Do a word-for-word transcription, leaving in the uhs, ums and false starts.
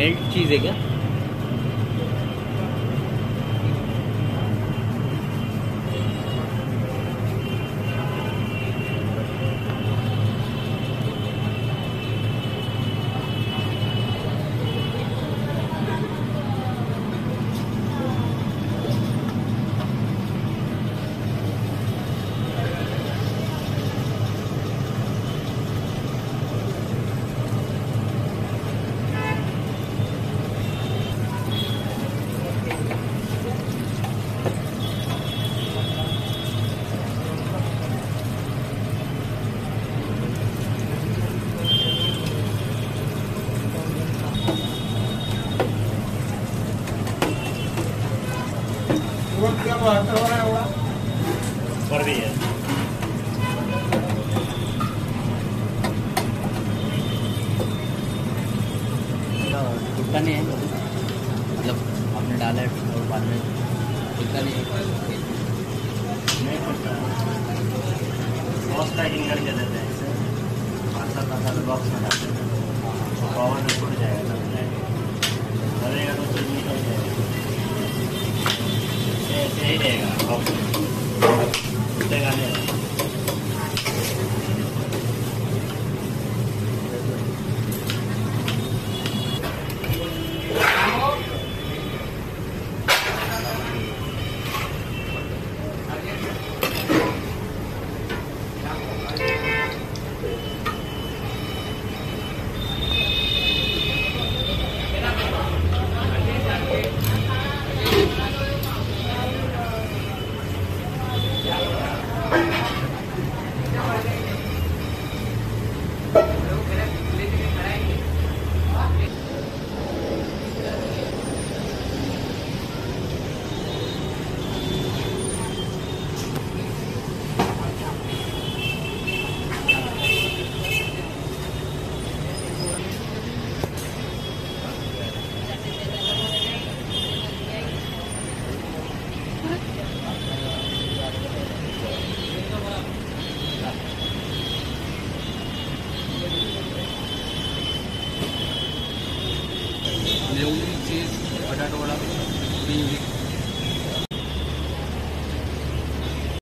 Melt चीज़ है क्या? पर भी है टूटता नहीं है, मतलब आपने डाला है और बाद में टूटता नहीं है। बॉक्स पैकिंग करके देते हैं इसे, पाँच सात पाँच सात बॉक्स में डालते हैं, पावर में टूट जाएगा धरेगा तो चीज निकल जाएगा, ऐसे ही रहेगा बॉक्स में, टूटेगा नहीं। चीज़ बटाटा वड़ा